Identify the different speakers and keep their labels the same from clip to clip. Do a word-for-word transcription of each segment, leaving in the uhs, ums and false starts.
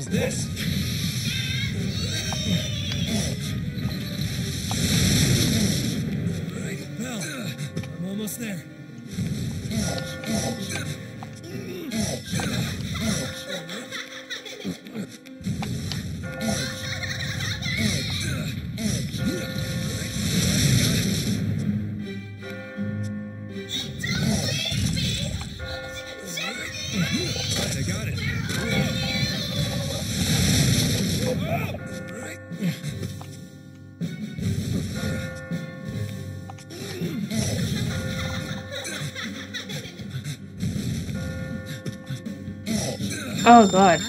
Speaker 1: this? All right, well, I'm almost there. I got it.
Speaker 2: Oh god.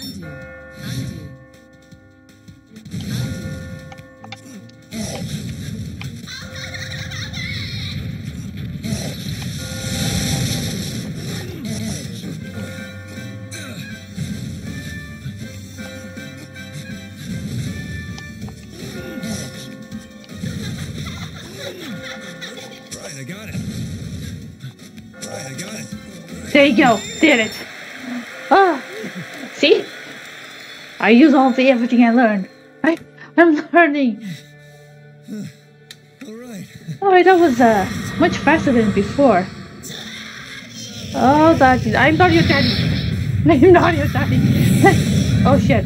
Speaker 1: Right, I got it. Right, I got it.
Speaker 2: There you go. Did it. Oh, see? I use all the everything I learned. I, I'm learning.
Speaker 1: All right.
Speaker 2: Oh, that was uh much faster than before. Oh, daddy. I'm not your daddy. I'm not your daddy. Oh, shit.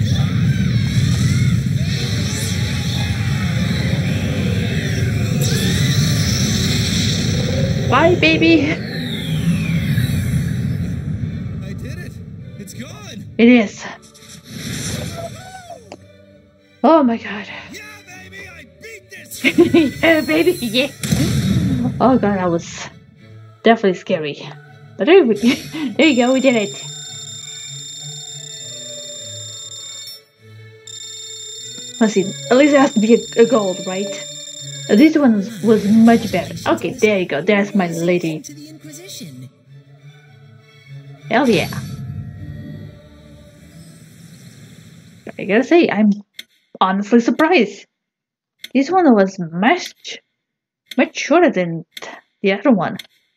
Speaker 2: Bye, baby.
Speaker 1: I did it. It's gone.
Speaker 2: It is. Oh, my god.
Speaker 1: Yeah, baby, I beat this.
Speaker 2: Yeah, baby. Yeah. Oh, god, that was definitely scary. But there, we, there you go. We did it. Let's see. At least it has to be a, a gold, right? Uh, This one was, was much better. Okay, there you go. There's my lady.
Speaker 3: To the Inquisition.
Speaker 2: Hell yeah. I gotta say, I'm honestly surprised. This one was much, much shorter than the other one.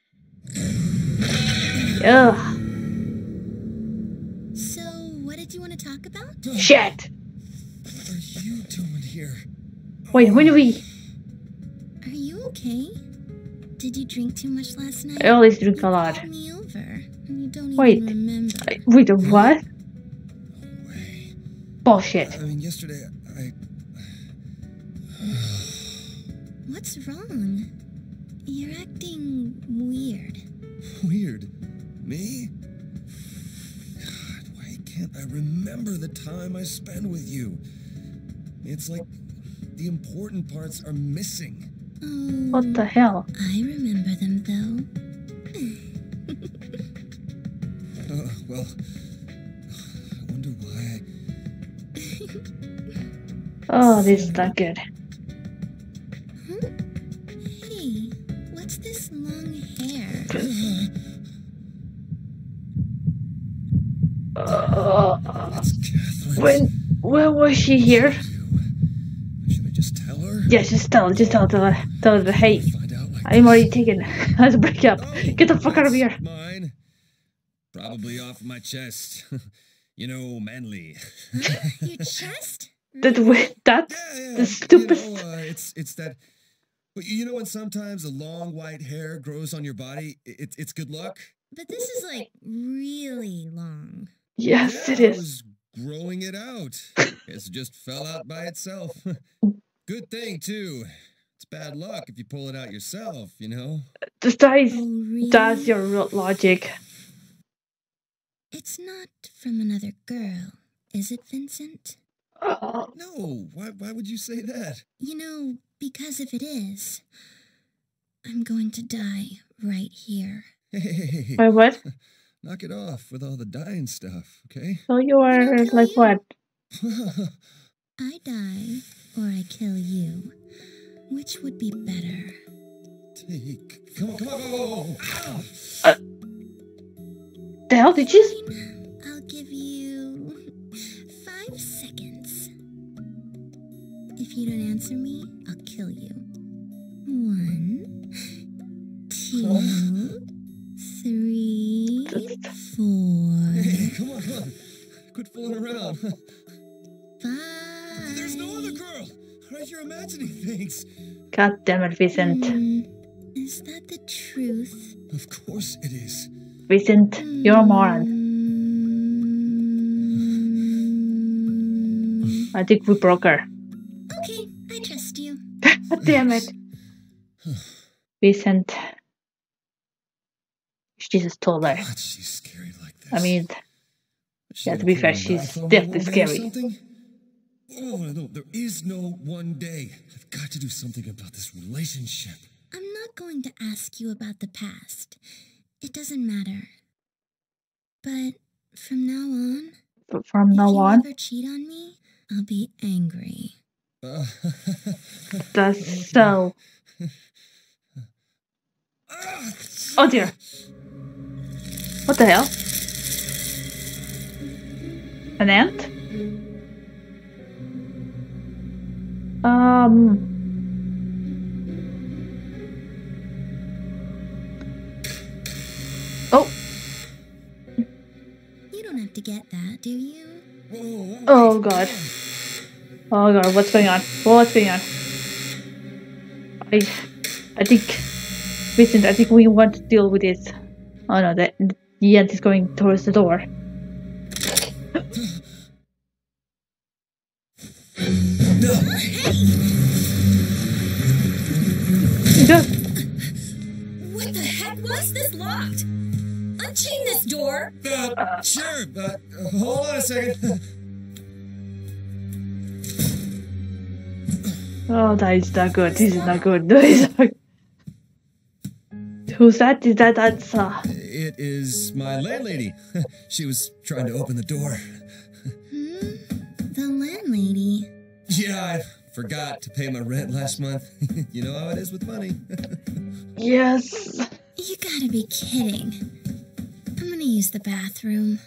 Speaker 2: Ugh.
Speaker 3: So, what did you want to talk about?
Speaker 2: Shit.
Speaker 1: What are you doing here?
Speaker 2: Wait, when do we...
Speaker 3: Are you okay? Did you drink too much last night?
Speaker 2: I always drink a
Speaker 3: You
Speaker 2: lot.
Speaker 3: called me over, and you don't
Speaker 2: Wait.
Speaker 3: even remember.
Speaker 2: I- Wait, what?
Speaker 1: No way.
Speaker 2: Bullshit.
Speaker 1: I mean, yesterday I.
Speaker 3: What's wrong? You're acting weird.
Speaker 1: Weird. Me? God, why can't I remember the time I spend with you? It's like the important parts are missing.
Speaker 3: Oh,
Speaker 2: What the hell?
Speaker 3: I remember them though.
Speaker 1: Uh, well, I wonder why.
Speaker 2: Oh, this is not good.
Speaker 3: Huh? Hey, what's this long hair?
Speaker 2: Uh,
Speaker 1: It's Catherine.
Speaker 2: when... When was she here?
Speaker 1: Should I just tell her?
Speaker 2: Yeah, just tell her. Just tell her. Tell her, tell her that, hey,
Speaker 1: Find out like
Speaker 2: I'm already taken. Let's break up. Get the fuck out of here.
Speaker 1: Mine. Probably off my chest. You know, manly.
Speaker 3: Your chest?
Speaker 2: That way, that's
Speaker 1: Yeah, yeah.
Speaker 2: the stupidest.
Speaker 1: You know, uh, it's it's that. But you know when sometimes the long white hair grows on your body, it, it's good luck.
Speaker 3: But this is like really long.
Speaker 2: Yes,
Speaker 1: Yeah,
Speaker 2: it
Speaker 1: I
Speaker 2: is.
Speaker 1: was growing it out. It just fell out by itself. Good thing too. It's bad luck if you pull it out yourself. You know.
Speaker 2: Just that is,
Speaker 3: Oh, really?
Speaker 2: that's your real logic.
Speaker 3: It's not from another girl, is it, Vincent?
Speaker 2: Oh,
Speaker 1: No. Why? Why would you say that?
Speaker 3: You know, because if it is, I'm going to die right here.
Speaker 1: Hey, hey, hey, hey.
Speaker 2: wait, what?
Speaker 1: Knock it off with all the dying stuff, okay?
Speaker 2: So you are
Speaker 3: I'll kill
Speaker 2: like
Speaker 3: you.
Speaker 2: what?
Speaker 3: I die or I kill you. Which would be better?
Speaker 1: Take. Come on, come on, go, go, go.
Speaker 2: The hell did you?
Speaker 3: Fine. I'll give you five seconds. If you don't answer me, I'll kill you. One, two, three, four.
Speaker 1: Hey, come on, come on. Quit fooling around.
Speaker 3: Bye.
Speaker 1: There's no other girl. Right, you're imagining things.
Speaker 2: God damn it, Vincent.
Speaker 3: Hmm, is that the truth?
Speaker 1: Of course it is.
Speaker 2: Vincent, you're a moron.
Speaker 3: Mm.
Speaker 2: I think we broke her.
Speaker 3: Okay, I trust you.
Speaker 2: God damn it. Vincent. She just told her.
Speaker 1: God, she's scary like this.
Speaker 2: I mean,
Speaker 1: She
Speaker 2: yeah, to
Speaker 1: gonna
Speaker 2: be
Speaker 1: put
Speaker 2: fair,
Speaker 1: on
Speaker 2: she's
Speaker 1: blindfold
Speaker 2: definitely
Speaker 1: one day or
Speaker 2: scary.
Speaker 1: something? Oh, no, there is no one day. I've got to do something about this relationship.
Speaker 3: I'm not going to ask you about the past. It doesn't matter. But from now on,
Speaker 2: But from
Speaker 3: if
Speaker 2: now
Speaker 3: you
Speaker 2: on,
Speaker 3: ever cheat on me, I'll be angry.
Speaker 1: Uh,
Speaker 2: that's so. Oh dear. What the hell? An ant? Um. Oh.
Speaker 3: You don't have to get that, do you?
Speaker 1: Whoa, whoa, whoa,
Speaker 2: Oh
Speaker 1: wait.
Speaker 2: god. Oh god. What's going on? What's going on? I. I think. Vincent, I think we want to deal with this. Oh no, the, the ant is going towards the door.
Speaker 1: No.
Speaker 2: Just,
Speaker 4: What the heck was this locked? Unchain this door!
Speaker 1: Uh, sure, but uh, hold on a second.
Speaker 2: oh, that is not good. This is not good. This is not... Who's that? Is that that's uh
Speaker 1: It is my landlady. She was trying to open the door.
Speaker 3: Hmm? The landlady.
Speaker 1: Yeah, I forgot to pay my rent last month. You know how it is with money.
Speaker 2: yes.
Speaker 3: You gotta be kidding. I'm gonna use the bathroom.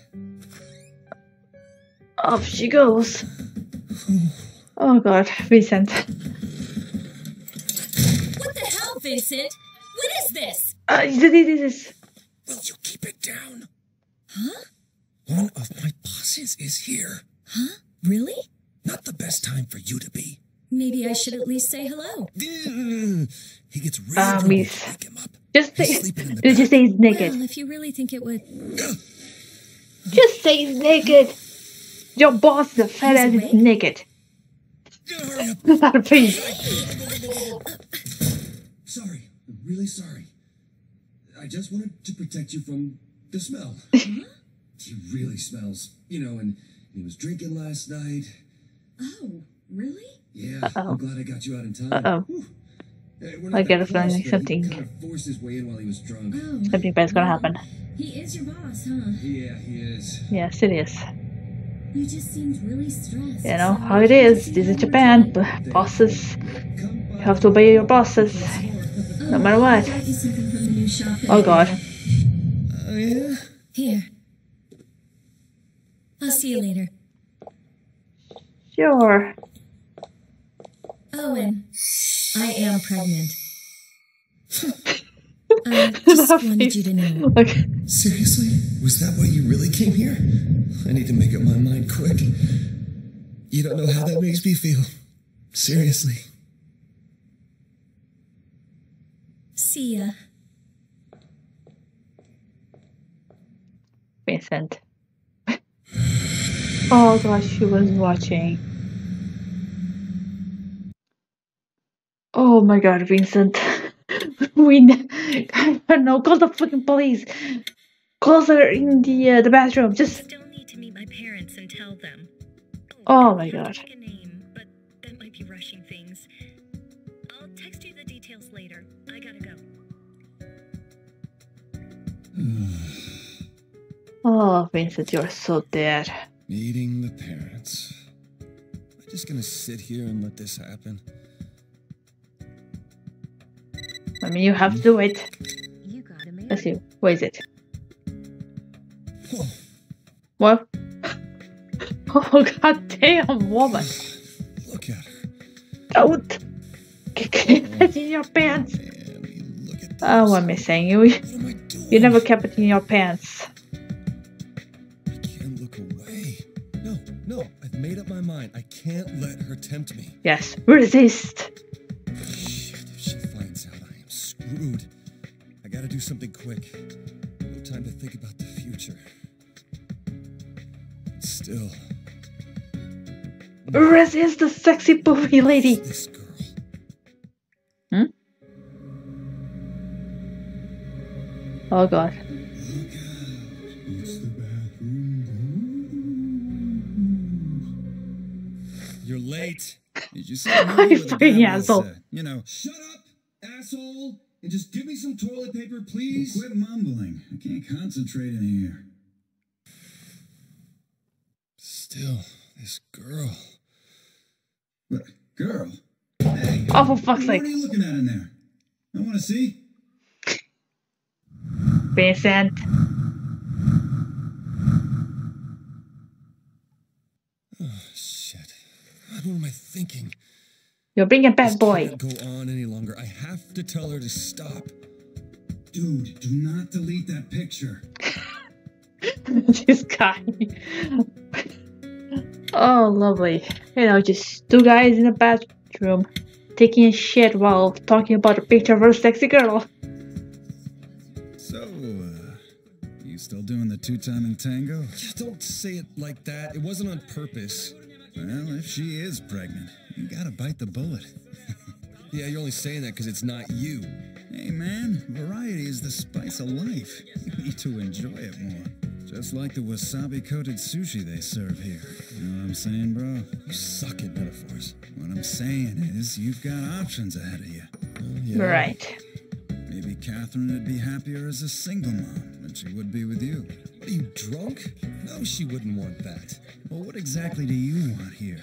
Speaker 2: Off she goes. Oh god, Vincent.
Speaker 4: What the hell, Vincent? What is this?
Speaker 2: Uh, this is
Speaker 1: Will you keep it down?
Speaker 4: Huh?
Speaker 1: One of my bosses is here.
Speaker 4: Huh? Really?
Speaker 1: Not the best time for you to be.
Speaker 4: Maybe I should at least say hello.
Speaker 1: He gets really
Speaker 2: Ah,
Speaker 1: grumpy
Speaker 2: miss.
Speaker 1: to wake him up.
Speaker 2: just say.
Speaker 1: He's sleeping in the
Speaker 2: Just
Speaker 1: back.
Speaker 2: say he's naked.
Speaker 4: Well, if you really think it would...
Speaker 2: Just say he's naked. Your boss is a fat ass is
Speaker 4: awake?
Speaker 2: naked.
Speaker 1: Hurry up.
Speaker 2: Please.
Speaker 1: Sorry, I'm really sorry. I just wanted to protect you from the smell. He really smells. You know, and he was drinking last night.
Speaker 4: Oh, really?
Speaker 1: Yeah,
Speaker 2: Uh-oh.
Speaker 1: I'm glad I got you out in time.
Speaker 2: Uh-oh.
Speaker 1: Whew. Hey, we're
Speaker 2: I
Speaker 1: not
Speaker 2: get
Speaker 1: that
Speaker 2: a feeling
Speaker 1: close, but
Speaker 2: something-
Speaker 1: He kind of forced his way in while he was drunk.
Speaker 4: Oh.
Speaker 2: Something bad's gonna happen.
Speaker 4: He is your boss, huh?
Speaker 1: Yeah, he is.
Speaker 2: Yes, it is.
Speaker 4: You just seemed really stressed.
Speaker 2: You know
Speaker 4: so
Speaker 2: how it is. This is
Speaker 4: one more
Speaker 2: Japan.
Speaker 4: time.
Speaker 2: B- Bosses.
Speaker 1: Come by
Speaker 2: You have to obey your bosses.
Speaker 4: Oh,
Speaker 2: No matter what.
Speaker 4: I got you something from the new shop.
Speaker 2: Oh god.
Speaker 1: Oh, yeah?
Speaker 4: Here. I'll see you later.
Speaker 2: Sure.
Speaker 4: Oh, and I am pregnant. I just wanted you to know.
Speaker 2: Okay.
Speaker 1: Seriously? Was that why you really came here? I need to make up my mind quick. You don't know how that makes me feel. Seriously.
Speaker 4: See ya.
Speaker 2: Vincent. Oh gosh, she was watching. Oh my god, Vincent. we n- I don't know, call the fucking police. Call her in the uh, the bathroom. Just
Speaker 5: Still need to meet my parents and tell them.
Speaker 2: oh my
Speaker 5: I have
Speaker 2: god.
Speaker 5: to pick a name, but that might be rushing things. I'll text you the details later. I gotta go.
Speaker 2: Oh Vincent, you're so dead.
Speaker 1: Meeting the parents. Am I just gonna sit here and let this happen?
Speaker 2: I mean, you have to do it.
Speaker 5: You got a
Speaker 2: Let's see. Where is it?
Speaker 1: Oh,
Speaker 2: What? Oh god damn, woman.
Speaker 1: look at her.
Speaker 2: Don't keep it in your pants.
Speaker 1: Man, will you look at this?
Speaker 2: Oh, what am I saying? You,
Speaker 1: What am I doing?
Speaker 2: you never kept it in your pants.
Speaker 1: I can't look away. fine. I can't let her tempt me.
Speaker 2: Yes, resist.
Speaker 1: Shit, if she finds out, I am screwed. I gotta do something quick. No time to think about the future. Still.
Speaker 2: Resist the sexy poopy lady.
Speaker 1: This girl.
Speaker 2: Hmm? Oh god.
Speaker 1: You're late.
Speaker 6: You just said no
Speaker 2: You
Speaker 6: with the
Speaker 2: fucking
Speaker 6: guy was,
Speaker 2: asshole.
Speaker 6: uh, You know,
Speaker 1: Shut up, asshole! And just give me some toilet paper, please.
Speaker 6: quit mumbling. I can't concentrate in here.
Speaker 1: Still, this girl.
Speaker 6: What, girl? Hey,
Speaker 2: Oh, for fuck's
Speaker 6: what
Speaker 2: sake.
Speaker 6: are you looking at in there? I want to see.
Speaker 2: Vincent.
Speaker 1: Oh, shit. What am I thinking?
Speaker 2: You're being a
Speaker 1: This
Speaker 2: bad boy.
Speaker 1: can't go on any longer. I have to tell her to stop.
Speaker 6: Dude, do not delete that picture.
Speaker 2: This guy. Oh, lovely. You know, just two guys in a bathroom taking a shit while talking about a picture of a sexy girl.
Speaker 6: So, uh, you still doing the two-timing tango?
Speaker 1: Yeah, don't say it like that. It wasn't on purpose.
Speaker 6: Well, if she is pregnant, you gotta bite the bullet.
Speaker 1: Yeah, you're only saying that because it's not you.
Speaker 6: Hey, man, variety is the spice of life. You need to enjoy it more. Just like the wasabi-coated sushi they serve here. You know what I'm saying, bro?
Speaker 1: You suck at metaphors.
Speaker 6: What I'm saying is, you've got options ahead of you.
Speaker 1: Oh, yeah.
Speaker 2: Right.
Speaker 6: Maybe Catherine would be happier as a single mom than she would be with you.
Speaker 1: What, are you drunk? No, she wouldn't want that.
Speaker 6: Well, what exactly do you want here?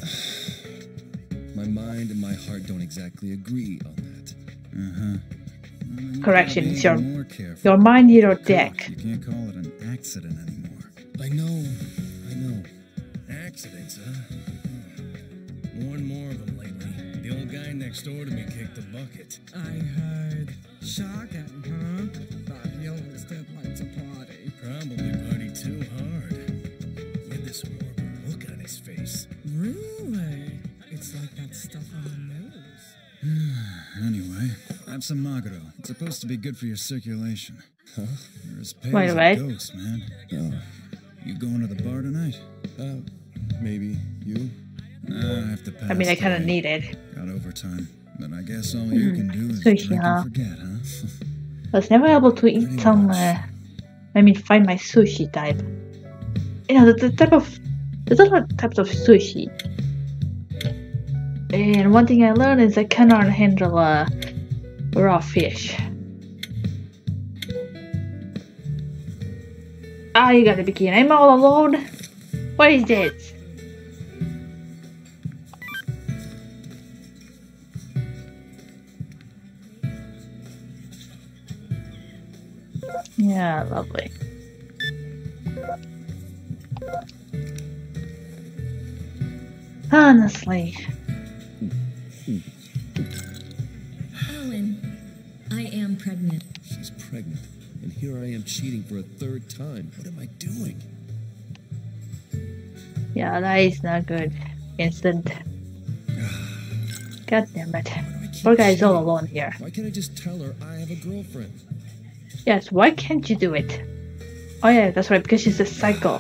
Speaker 1: My mind and my heart don't exactly agree on that.
Speaker 6: Uh-huh. Well, you
Speaker 2: Correction,
Speaker 6: gotta be
Speaker 2: it's your-
Speaker 6: even more careful.
Speaker 2: Your mind is your dick.
Speaker 6: You can't call it an accident anymore.
Speaker 1: I know, I know. Accidents, huh? More and more of them lately. The old guy next door to me kicked the bucket.
Speaker 7: I heard. Shocking, huh? But he always did like to party.
Speaker 1: Probably party too hard. He had this horrible look on his face.
Speaker 7: Really? It's like that stuff on the news.
Speaker 6: Anyway, have some Maguro. It's supposed to be good for your circulation.
Speaker 1: Huh?
Speaker 6: You're as pale
Speaker 2: By
Speaker 6: as
Speaker 2: the
Speaker 6: a
Speaker 2: way.
Speaker 6: ghost, man.
Speaker 1: Oh,
Speaker 6: You going to the bar tonight?
Speaker 1: uh, maybe. You?
Speaker 6: Nah, I have to pass.
Speaker 2: I mean, I kind of
Speaker 6: today.
Speaker 2: need it.
Speaker 6: Got overtime. But I guess all you can do is
Speaker 2: Sushi,
Speaker 6: drink
Speaker 2: huh?
Speaker 6: and forget, huh?
Speaker 2: I was never able to eat some, uh, I mean, find my sushi type. You know, the, the type of, there's a lot of types of sushi. And one thing I learned is I cannot handle uh, raw fish. Ah, you gotta be kidding. I'm all alone? What is this? Yeah, lovely. Honestly.
Speaker 4: Alan, I am pregnant.
Speaker 1: She's pregnant. And here I am cheating for a third time. What am I doing?
Speaker 2: Yeah, that is not good. Instant. God damn it.
Speaker 1: Why do I keep
Speaker 2: Poor guy is all
Speaker 1: cheating?
Speaker 2: alone here.
Speaker 1: Why can't I just tell her I have a girlfriend?
Speaker 2: Yes, why can't you do it? Oh yeah, that's right, because she's a psycho.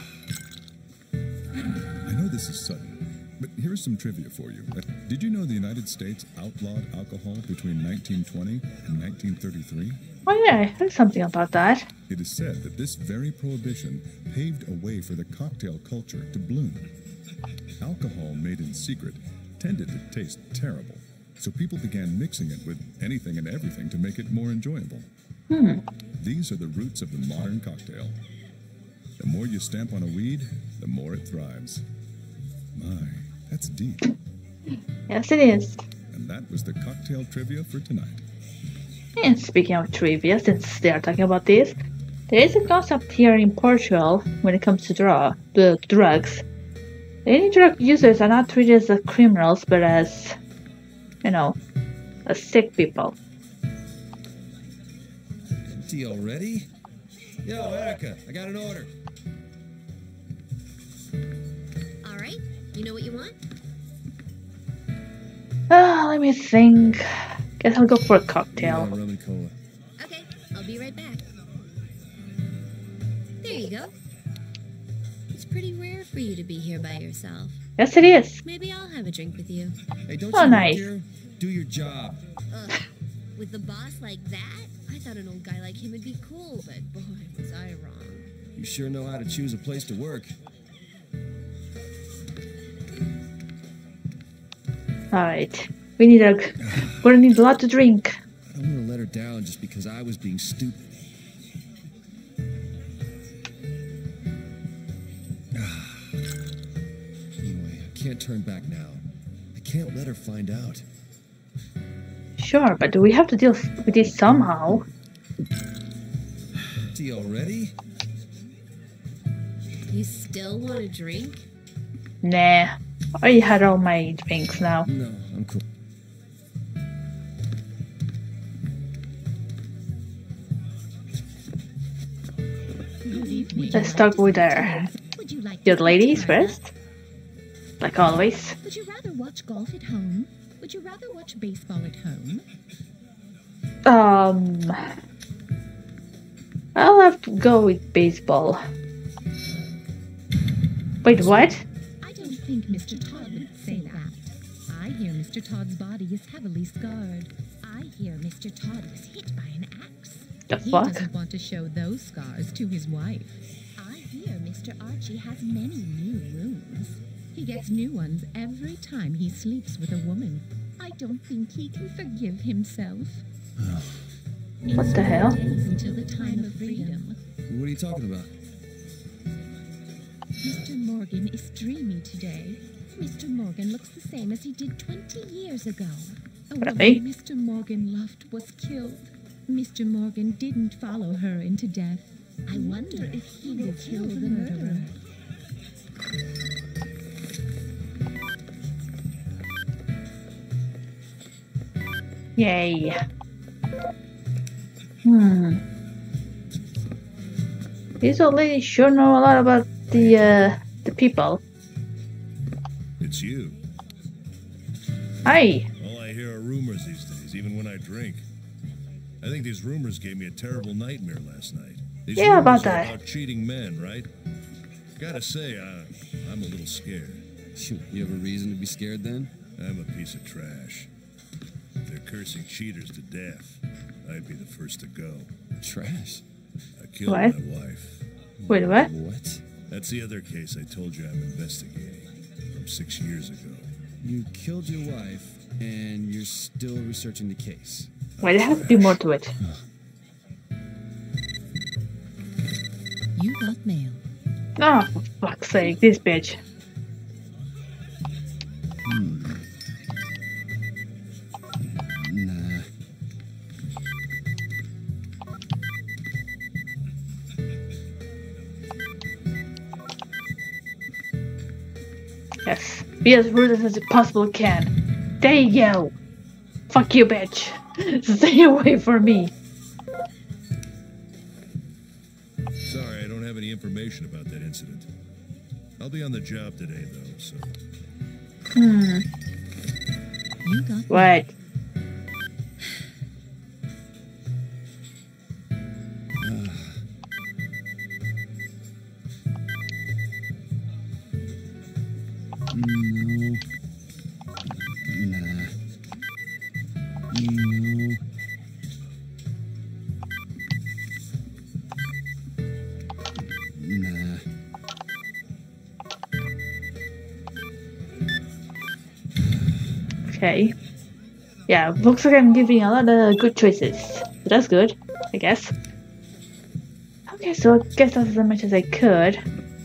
Speaker 8: I know this is sudden, but here's some trivia for you. Uh, Did you know the United States outlawed alcohol between nineteen twenty and nineteen thirty-three?
Speaker 2: Oh yeah, I heard something about that.
Speaker 8: It is said that this very prohibition paved a way for the cocktail culture to bloom. Alcohol made in secret tended to taste terrible, so people began mixing it with anything and everything to make it more enjoyable.
Speaker 2: Hmm.
Speaker 8: These are the roots of the modern cocktail. The more you stamp on a weed, the more it thrives. My, that's deep.
Speaker 2: Yes, it is.
Speaker 8: And that was the cocktail trivia for tonight.
Speaker 2: And speaking of trivia, since they are talking about this, there is a concept here in Portugal when it comes to draw, the drugs. Any drug users are not treated as criminals, but as, you know, as sick people.
Speaker 1: Empty already? Yo, Erica, I got an order.
Speaker 3: All right,
Speaker 4: You know what you want?
Speaker 2: Ah, let me think. Guess I'll go for a
Speaker 1: Yeah,
Speaker 2: cocktail.
Speaker 1: rum and cola.
Speaker 4: Okay, I'll be right back. There you go. It's pretty rare for you to be here by yourself.
Speaker 2: Yes, it is.
Speaker 4: Maybe I'll have a drink with you.
Speaker 1: Hey, don't
Speaker 2: Oh,
Speaker 1: you
Speaker 2: nice.
Speaker 1: work here? Do your job.
Speaker 4: Ugh. With the boss like that? I thought an old guy like him would be cool, but boy, was I wrong.
Speaker 1: You sure know how to choose a place to work.
Speaker 2: Alright. We need a... We're gonna need a lot to drink.
Speaker 1: I don't want to let her down just because I was being stupid. Anyway, I can't turn back now. I can't let her find out.
Speaker 2: Sure, but do we have to deal with this somehow?
Speaker 1: Tea already?
Speaker 4: You still want a drink?
Speaker 2: Nah. I had all my drinks now.
Speaker 1: No, I'm cool.
Speaker 2: Let's start with our
Speaker 9: Would you like
Speaker 2: the
Speaker 9: to
Speaker 2: ladies
Speaker 9: speak to her?
Speaker 2: first. Like always.
Speaker 9: Would you rather watch golf at home? Would you rather watch baseball at home?
Speaker 2: Um... I'll have to go with baseball. Wait, what?
Speaker 9: I don't think Mister Todd would say that. I hear Mister Todd's body is heavily scarred. I hear Mister Todd was hit by an axe.
Speaker 2: The
Speaker 9: He
Speaker 2: fuck?
Speaker 9: doesn't want to show those scars to his wife. I hear Mister Archie has many new rooms. He gets new ones every time he sleeps with a woman. I don't think he can forgive himself.
Speaker 2: What the hell?
Speaker 9: Days until the time of freedom.
Speaker 1: What are you talking about?
Speaker 9: Mister Morgan is dreamy today. Mister Morgan looks the same as he did twenty years ago. A woman
Speaker 2: Really?
Speaker 9: Mister Morgan loved was killed. Mister Morgan didn't follow her into death. I wonder if he will kill the murderer.
Speaker 2: Yay. Hmm. These old ladies sure know a lot about the, uh, the people.
Speaker 8: It's you.
Speaker 2: Hi.
Speaker 8: All I hear are rumors these days, even when I drink. I think these rumors gave me a terrible nightmare last night. These
Speaker 2: Yeah, about
Speaker 8: rumors are
Speaker 2: that.
Speaker 8: About cheating men, right? Gotta say, I, I'm a little scared.
Speaker 1: Shoot, you have a reason to be scared then?
Speaker 8: I'm a piece of trash. If they're cursing cheaters to death, I'd be the first to go.
Speaker 1: Trash?
Speaker 8: I killed
Speaker 2: What?
Speaker 8: my wife.
Speaker 2: Wait, what?
Speaker 1: What?
Speaker 8: That's the other case I told you I'm investigating from six years ago.
Speaker 1: You killed your wife, and you're still researching the case.
Speaker 2: Wait, there has to be more to it.
Speaker 9: You got mail.
Speaker 2: Oh, for fuck's sake, this bitch.
Speaker 1: Hmm. Nah.
Speaker 2: Yes. Be as rude as it possibly can. There you go. Fuck you, bitch. Stay away from me.
Speaker 8: Sorry, I don't have any information about that incident. I'll be on the job today, though, so...
Speaker 2: Hmm.
Speaker 9: You got
Speaker 2: What?
Speaker 1: No. Nah. No. Nah.
Speaker 2: Okay. Yeah, looks like I'm giving a lot of good choices. But that's good, I guess. Okay, so I guess that's as much as I could.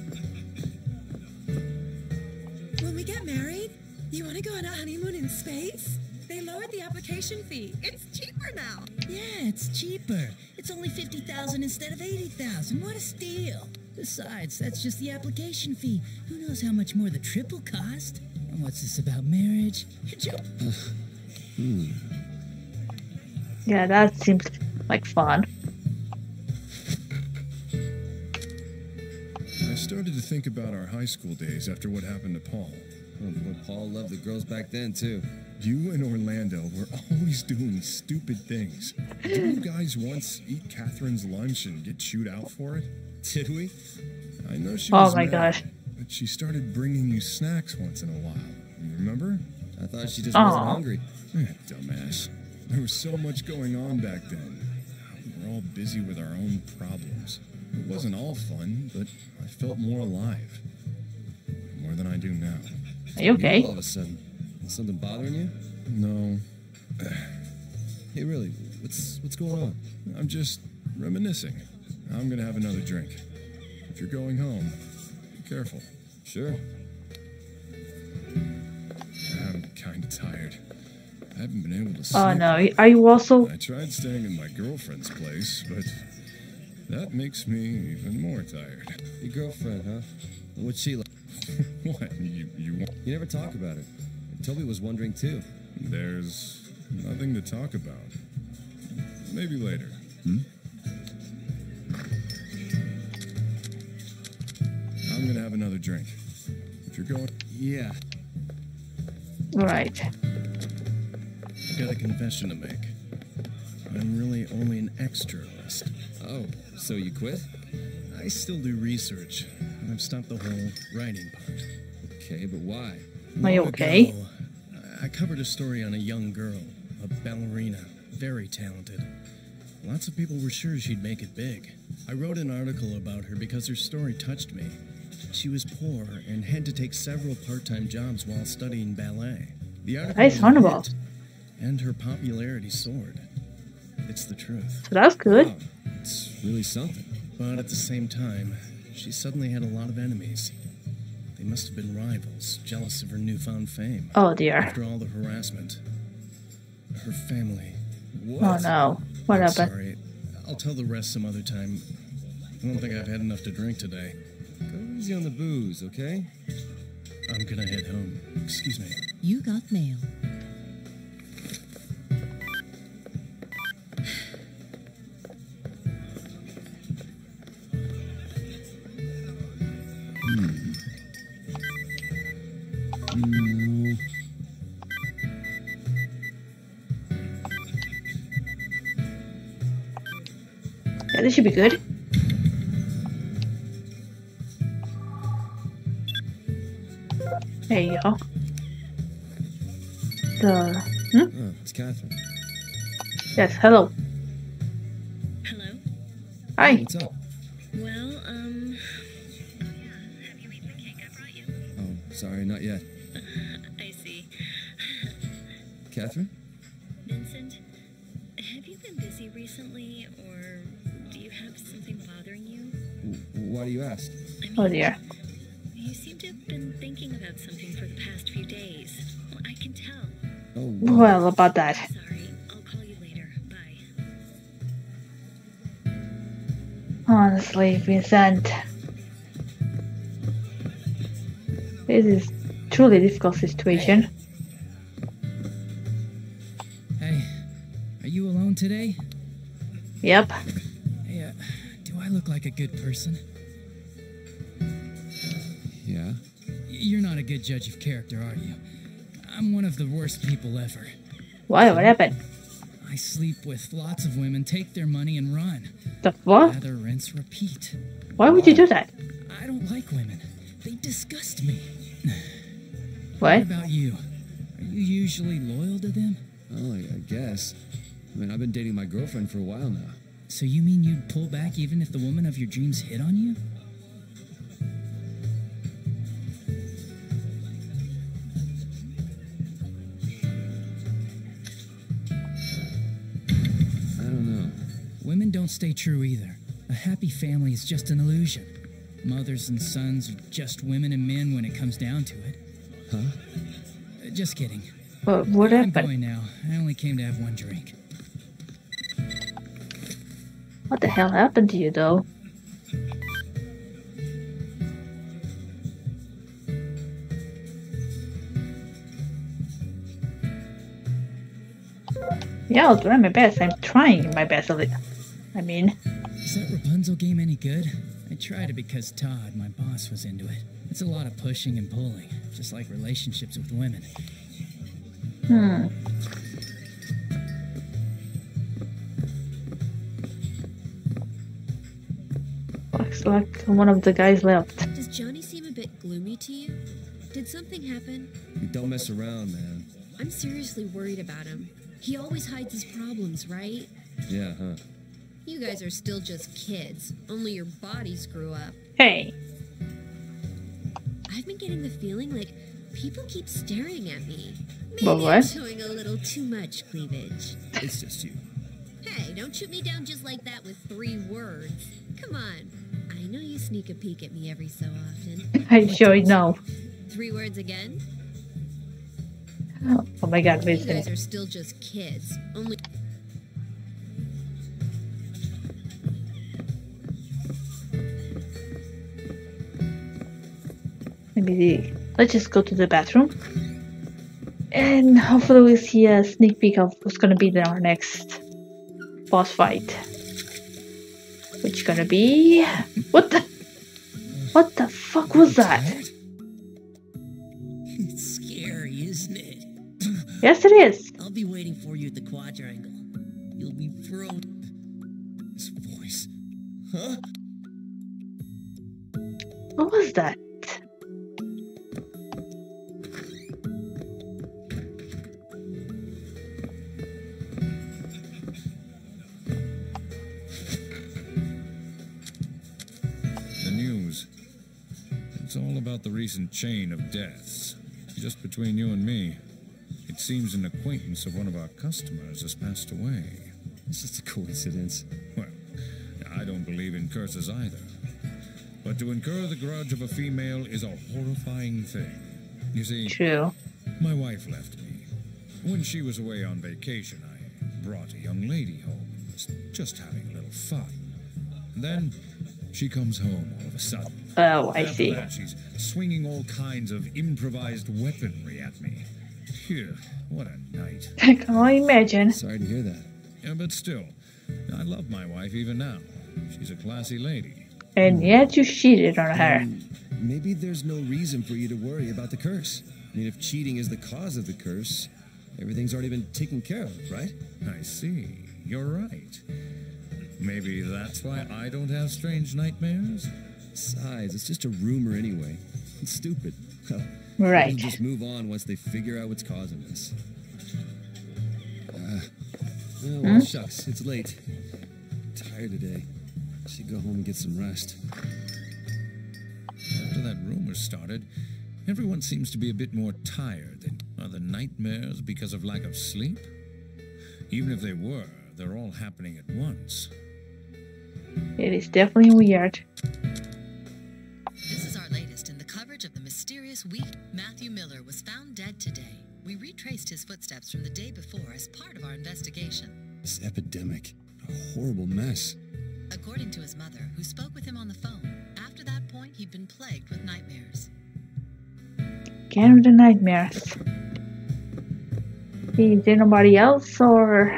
Speaker 7: When we get married, you want to go on a honeymoon in space? They lowered the application fee. It's cheaper now.
Speaker 10: Yeah, it's cheaper. It's only fifty thousand instead of eighty thousand. What a steal. Besides, that's just the application fee. Who knows how much more the trip will cost? And what's this about marriage? You're jo-
Speaker 1: Hmm.
Speaker 2: Yeah, that seems like fun.
Speaker 8: I started to think about our high school days after what happened to Paul.
Speaker 1: Oh, boy, Paul loved the girls back then, too.
Speaker 8: You and Orlando were always doing stupid things. Didn't you guys once eat Catherine's lunch and get chewed out for it?
Speaker 1: Did we?
Speaker 8: I know she
Speaker 2: Oh
Speaker 8: was
Speaker 2: my
Speaker 8: mad,
Speaker 2: gosh.
Speaker 8: but she started bringing you snacks once in a while. You remember?
Speaker 1: I thought she just
Speaker 2: Aw.
Speaker 1: wasn't hungry.
Speaker 8: Eh, dumbass. There was so much going on back then. We were all busy with our own problems. It wasn't all fun, but I felt more alive. More than I do now.
Speaker 2: Are you okay?
Speaker 1: All of a sudden. Something bothering you?
Speaker 8: No.
Speaker 1: Hey, really? What's what's going on?
Speaker 8: I'm just reminiscing. I'm gonna have another drink. If you're going home, be careful.
Speaker 1: Sure.
Speaker 8: I'm kind of tired. I haven't been able to sleep.
Speaker 2: Oh no, are you also?
Speaker 8: I tried staying in my girlfriend's place, but that makes me even more tired.
Speaker 1: Your girlfriend, huh? What's she like?
Speaker 8: What? You, you want?
Speaker 1: You never talk about it. Toby was wondering, too.
Speaker 8: There's nothing to talk about. Maybe later.
Speaker 1: Hmm?
Speaker 8: I'm gonna have another drink. If you're going...
Speaker 1: Yeah.
Speaker 2: Right.
Speaker 6: I've got a confession to make. I'm really only an extraist.
Speaker 1: Oh, so you quit?
Speaker 6: I still do research. I've stopped the whole writing part.
Speaker 1: Okay, but why?
Speaker 2: Are you
Speaker 6: Long
Speaker 2: okay?
Speaker 6: ago, I covered a story on a young girl, a ballerina, very talented. Lots of people were sure she'd make it big. I wrote an article about her because her story touched me. She was poor and had to take several part-time jobs while studying ballet. The article
Speaker 2: Nice
Speaker 6: was a
Speaker 2: Hannibal.
Speaker 6: hit, and her popularity soared. It's the truth.
Speaker 2: So that's good.
Speaker 1: Wow, it's really something.
Speaker 6: But at the same time, she suddenly had a lot of enemies. They must have been rivals, jealous of her newfound fame.
Speaker 2: Oh dear.
Speaker 6: After all the harassment. Her family.
Speaker 1: What?
Speaker 2: Oh no. What
Speaker 6: I'm
Speaker 2: happened?
Speaker 6: sorry. I'll tell the rest some other time. I don't think I've had enough to drink today.
Speaker 1: Go easy on the booze, okay?
Speaker 6: I'm gonna head home. Excuse me.
Speaker 10: You got mail.
Speaker 1: No.
Speaker 2: Yeah, this should be good. There you go. The hmm?
Speaker 1: Oh, it's Catherine.
Speaker 2: Yes, hello.
Speaker 5: Hello?
Speaker 2: Hi.
Speaker 1: What's up?
Speaker 5: Well, um... Oh yeah, have you eaten the cake I brought you?
Speaker 1: Oh, sorry, not yet.
Speaker 5: I see.
Speaker 1: Catherine?
Speaker 5: Vincent, have you been busy recently, or do you have something bothering you?
Speaker 1: W- why do you ask?
Speaker 5: I mean,
Speaker 2: Oh dear.
Speaker 5: you seem to have been thinking about something for the past few days. Well, I can tell.
Speaker 1: Oh, what?
Speaker 2: Well, about that.
Speaker 5: Sorry, I'll call you later. Bye.
Speaker 2: Honestly, Vincent. This is truly a difficult situation.
Speaker 10: Hey, are you alone today?
Speaker 2: Yep.
Speaker 10: Hey, uh, do I look like a good person?
Speaker 1: Yeah?
Speaker 10: You're not a good judge of character, are you? I'm one of the worst people ever.
Speaker 2: Why? What happened?
Speaker 10: I sleep with lots of women, take their money, and run.
Speaker 2: The what?
Speaker 10: Lather, rinse, repeat.
Speaker 2: Why would you do that?
Speaker 10: I don't like women. They disgust me.
Speaker 2: What?
Speaker 10: What about you? Are you usually loyal to them?
Speaker 1: Oh, I, I guess. I mean, I've been dating my girlfriend for a while now.
Speaker 10: So you mean you'd pull back even if the woman of your dreams hit on you?
Speaker 1: I don't know.
Speaker 10: Women don't stay true either. A happy family is just an illusion. Mothers and sons are just women and men when it comes down to it.
Speaker 1: Huh?
Speaker 10: Uh, Just kidding.
Speaker 2: But what
Speaker 10: I'm
Speaker 2: happened?
Speaker 10: going now. I only came to have one drink.
Speaker 2: What the hell happened to you, though? Yeah, I'll try my best. I'm trying my best of it. I mean,
Speaker 10: Is that Rapunzel game any good? I tried it because Todd, my boss, was into it. It's a lot of pushing and pulling. just like relationships with women.
Speaker 2: Hmm. Looks like one of the guys left.
Speaker 4: Does Johnny seem a bit gloomy to you? Did something happen?
Speaker 1: You don't mess around, man.
Speaker 4: I'm seriously worried about him. He always hides his problems, right?
Speaker 1: Yeah, huh?
Speaker 4: You guys are still just kids, only your bodies grew up.
Speaker 2: Hey.
Speaker 4: I've been getting the feeling like people keep staring at me. Maybe
Speaker 2: But
Speaker 4: I'm
Speaker 2: what?
Speaker 4: showing a little too much cleavage.
Speaker 1: It's just you.
Speaker 4: Hey, don't shoot me down just like that with three words. Come on. I know you sneak a peek at me every so often.
Speaker 2: I sure know.
Speaker 4: Three words again?
Speaker 2: Oh my god,
Speaker 4: You guys
Speaker 2: Vincent.
Speaker 4: are still just kids. Only...
Speaker 2: Maybe let's just go to the bathroom. And hopefully we'll see a sneak peek of what's gonna be our next boss fight. Which gonna be... What the... What the fuck was that?
Speaker 10: It's scary, isn't it?
Speaker 2: Yes, it is.
Speaker 10: I'll be waiting for you at the quadrangle. You'll be thrown.
Speaker 1: His voice. Huh?
Speaker 2: What was that?
Speaker 8: The news. It's all about the recent chain of deaths. Just between you and me, it seems an acquaintance of one of our customers has passed away.
Speaker 1: It's just a coincidence.
Speaker 8: Well, I don't believe in curses either. But to incur the grudge of a female is a horrifying thing. You see,
Speaker 2: True.
Speaker 8: my wife left me. When she was away on vacation, I brought a young lady home and was just having a little fun. And then she comes home all of a sudden.
Speaker 2: Oh, I
Speaker 8: After
Speaker 2: see.
Speaker 8: that, she's swinging all kinds of improvised weaponry at me. Phew, what a night.
Speaker 2: I can only imagine.
Speaker 1: Sorry to hear that.
Speaker 8: Yeah, but still, I love my wife even now. She's a classy lady.
Speaker 2: And yet you cheated on her.
Speaker 1: Um, maybe there's no reason for you to worry about the curse. I mean, if cheating is the cause of the curse, everything's already been taken care of, right?
Speaker 8: I see. You're right. Maybe that's why I don't have strange nightmares?
Speaker 1: Besides, it's just a rumor anyway. It's stupid.
Speaker 2: Right.
Speaker 1: They'll just move on once they figure out what's causing this. Uh, oh, well,
Speaker 2: Hmm?
Speaker 1: shucks, it's late. I'm tired today. Should go home and get some rest.
Speaker 8: After that rumor started, everyone seems to be a bit more tired. Are the nightmares because of lack of sleep? Even if they were, they're all happening at once.
Speaker 2: It is definitely weird.
Speaker 11: This is our latest in the coverage of the mysterious week. Matthew Miller was found dead today. We retraced his footsteps from the day before as part of our investigation.
Speaker 1: This epidemic. A horrible mess.
Speaker 11: According to his mother, who spoke with him on the phone, after that point he'd been plagued with nightmares.
Speaker 2: Again with the nightmares. Is there nobody else or...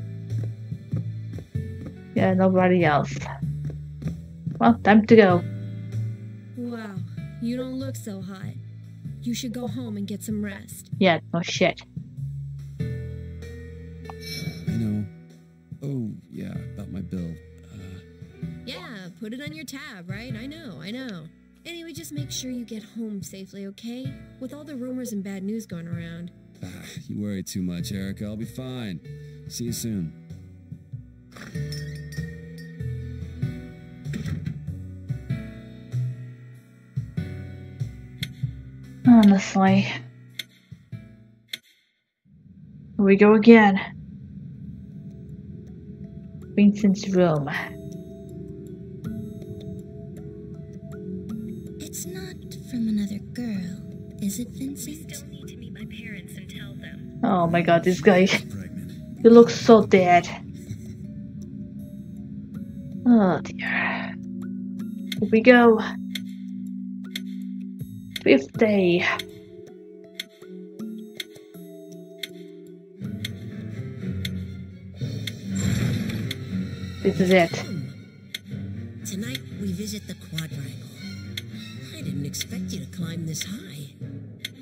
Speaker 2: Yeah, nobody else. Well, time to go.
Speaker 4: Wow, you don't look so hot. You should go home and get some rest.
Speaker 2: Yeah, no shit.
Speaker 1: I know. Oh, yeah, about my bill. Uh,
Speaker 4: Yeah, put it on your tab, right? I know, I know. Anyway, just make sure you get home safely, okay? With all the rumors and bad news going around.
Speaker 1: ah, you worry too much, Erica. I'll be fine. See you soon.
Speaker 2: Honestly. Here we go again. Vincent's room.
Speaker 3: It's not from another girl, is it, Vincent?
Speaker 5: Still need to meet my parents and tell them.
Speaker 2: Oh my god, this guy.
Speaker 8: Pregnant.
Speaker 2: He looks so dead. Oh dear. Here we go. Fifth day. This is it.
Speaker 10: Tonight, we visit the quadrangle. I didn't expect you to climb this high.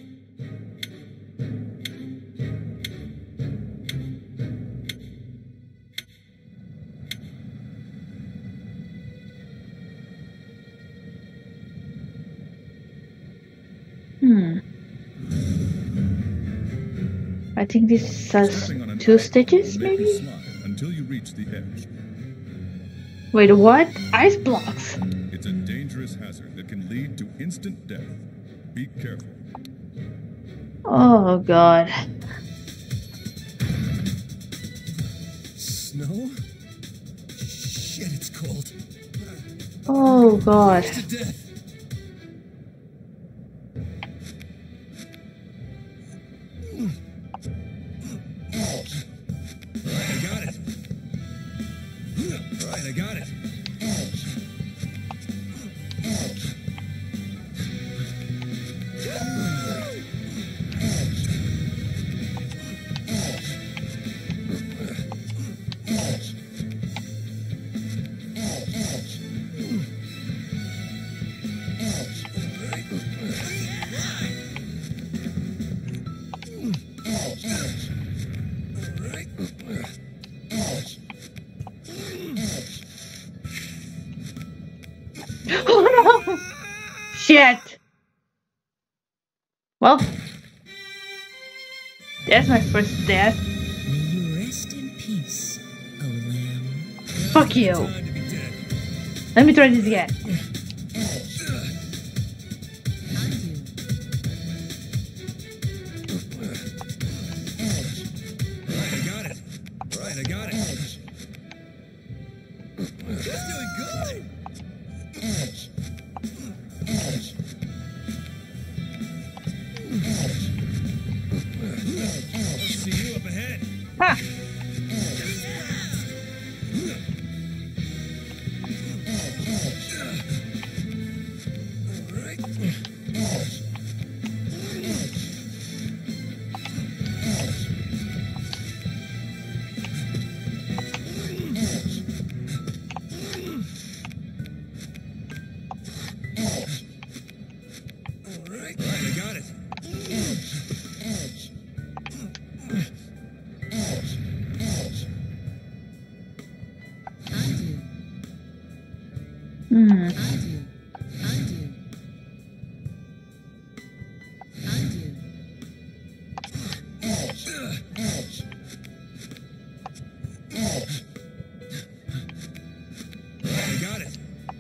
Speaker 2: I think this has two stitches, maybe?
Speaker 8: Slide until you reach the edge.
Speaker 2: Wait, what? Ice blocks.
Speaker 8: It's a dangerous hazard that can lead to instant death. Be careful.
Speaker 2: Oh god.
Speaker 1: Snow? Shit, it's cold.
Speaker 2: Oh god.
Speaker 1: To death. Right, I got it. Right, I got it.
Speaker 2: Oh no! Shit! Well, that's my first death.
Speaker 10: May you rest in peace, O lamb.
Speaker 2: Fuck you. Let me try this again.
Speaker 1: Right, I got it. Right, I got it. He's doing good. See you up ahead.
Speaker 2: Ha!
Speaker 1: Right, I got it.
Speaker 2: Hmm.
Speaker 1: I got it.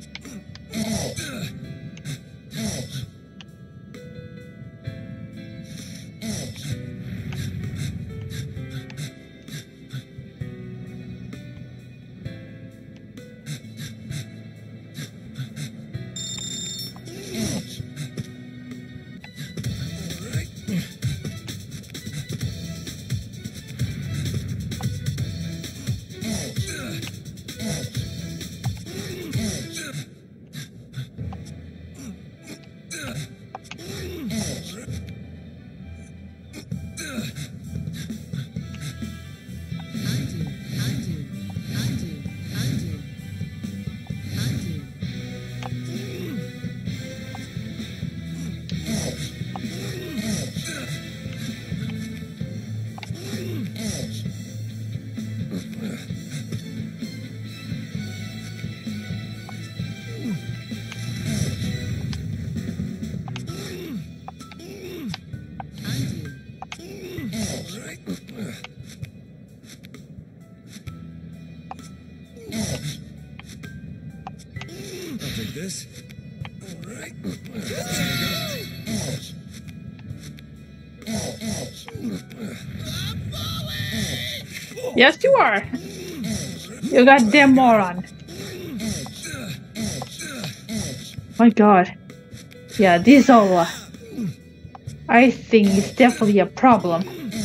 Speaker 1: I'll take this. All right.
Speaker 2: Yes, you are. You goddamn moron. My god. Yeah, this all. Uh, I think it's definitely a problem.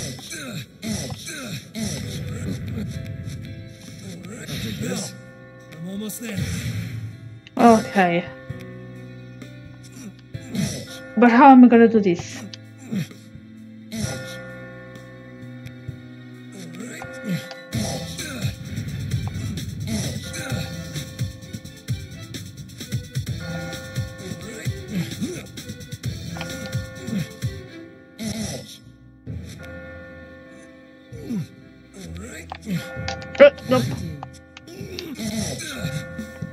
Speaker 1: I'll take this. I'm almost there.
Speaker 2: Okay. But how am I gonna do this? Uh, nope.